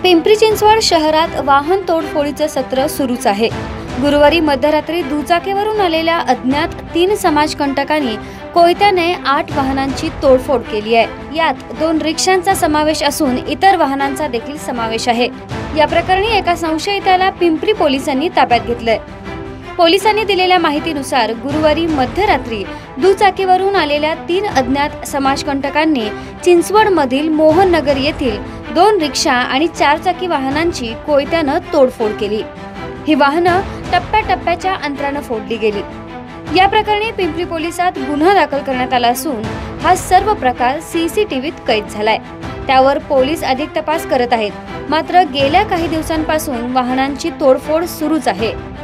पिंपरी चिंचवड शहरात वाहन तोडफोडीचे सत्र सुरूच आहे। गुरुवारी मध्यरात्री दुचाकीवरून आलेल्या अज्ञात 3 समाजकंटकांनी कोयत्याने 8 वाहनांची तोडफोड केली आहे। यात 2 रिक्षांचा समावेश असून इतर वाहनांचा देखील समावेश आहे। या प्रकरणी एका संशयिताला पिंपरी पोलिसांनी ताब्यात घेतलंय। पोलिसांनी दिलेल्या माहितीनुसार गुरुवारी मध्यरात्री दुचाकीवरून आलेल्या 3 अज्ञात समाजकंटकांनी चिंचवडमधील मोहन नगर येथील 2 रिक्षा आणि 4 चाकी वाहनांची कोयत्याने तोडफोड केली। ही वाहनं टप्प्याटप्प्याच्या अंतराने फोडली गेली। या प्रकरणी पिंपरी पोलिसात गुन्हा दाखल करण्यात आला असून हा सर्व प्रकार सीसीटीव्हीत कैद झालाय। त्यावर पोलीस अधिक तपास करत आहेत। मात्र गेल्या काही दिवसांपासून वाहनांची तोडफोड सुरूच आहे।